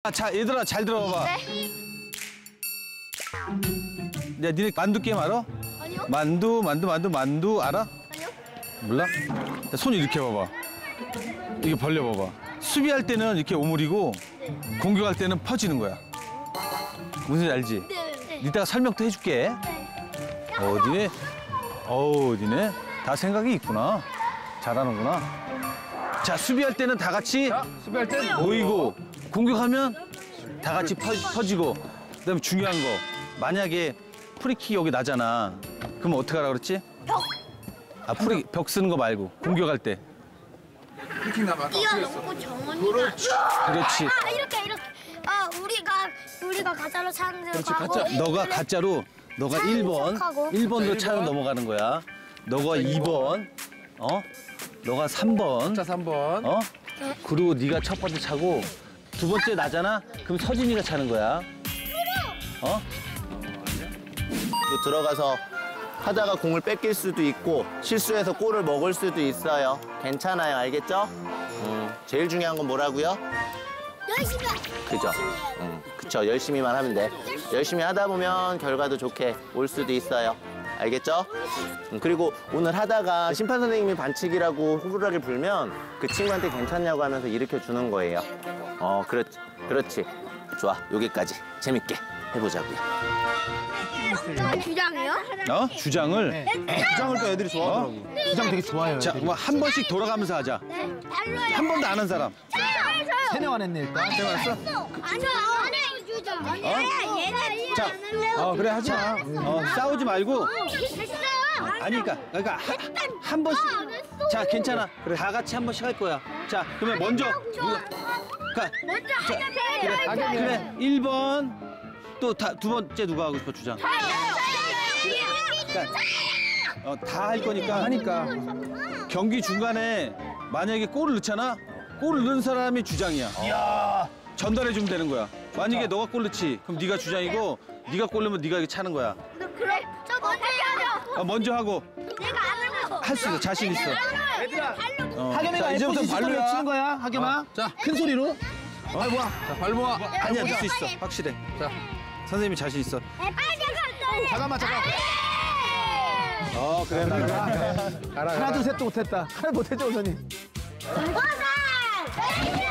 자, 얘들아 잘 들어봐봐. 네. 야, 니네 만두 게임 알아? 아니요. 만두 알아? 아니요. 몰라? 자, 손 이렇게 봐봐. 이게 벌려봐봐. 수비할 때는 이렇게 오므리고 공격할 때는 퍼지는 거야. 무슨 알지? 네. 이따가 설명도 해줄게. 어디네? 어디네? 다 생각이 있구나. 잘하는구나. 자, 수비할 때는 다 같이 수비할 땐 모이고 공격하면 다 같이 퍼지고. 그다음에 중요한 거. 만약에 프리킥 여기 나잖아. 그럼 어떻게 하라 그랬지? 벽. 아, 벽 쓰는 거 말고 공격할 때. 프리킥 나면 뛰어넘고 정원이가. 그렇지. 아, 이렇게. 아, 우리가 가짜로 차는 그렇지, 가고. 가짜. 너가 가짜로 너가 차는 1번, 척하고. 1번으로 차로 넘어가는 거야. 너가 2번, 너가 3번, 자 3번. 그리고 네가 첫 번째 차고 두 번째 나잖아. 그럼 서진이가 차는 거야. 또 들어가서 하다가 공을 뺏길 수도 있고 실수해서 골을 먹을 수도 있어요. 괜찮아요, 알겠죠? 제일 중요한 건 뭐라고요? 열심히. 그죠? 그쵸, 열심히만 하면 돼. 열심히 하다 보면 결과도 좋게 올 수도 있어요. 알겠죠? 그리고 오늘 하다가 심판 선생님이 반칙이라고 호루라기 불면 그 친구한테 괜찮냐고 하면서 일으켜 주는 거예요. 그렇지. 좋아, 여기까지 재밌게 해보자고요. 주장이요? 주장을. 주장을 또 애들이 좋아하더라고. 주장 되게 좋아해요. 자, 뭐 한 번씩 돌아가면서 하자. 네. 발로요. 한 번도 안 한 사람. 저요. 세네만 했네 일단. 아니요, 안 해, 주장. 얘네 자, 그래 하자. 싸우지 말고. 됐어요. 아니, 그러니까 한 번씩. 자, 괜찮아. 그래, 다 같이 한 번씩 할 거야. 자, 그러면 먼저. 먼저 하면 그래, 1번. 또 두 번째 누가 하고 싶어, 주장? 다 할 거니까 하니까. 경기 중간에 만약에 골을 넣잖아? 골을 넣은 사람이 주장이야. 전달해 주면 되는 거야. 만약에 너가 골 넣지, 그럼 네가 주장이고 네가 골 넣으면 네가 이렇게 차는 거야. 그래, 저 먼저 해야죠. 먼저 하고 내가 안 하고. 할 수 있어, 자신 있어. 얘들아, 발로. 하겸이가 이제부터 F.C. 발로야. 치는 거야, 하겸아. 자. 큰 소리로. 자, 발 모아. 아니야, 넣을 수 있어. 확실해. 자. 선생님이 자신 있어. 잠깐만. 그래, 가라. 하나 둘 셋도 못했다. 하나 못했죠, 우선이. 우선!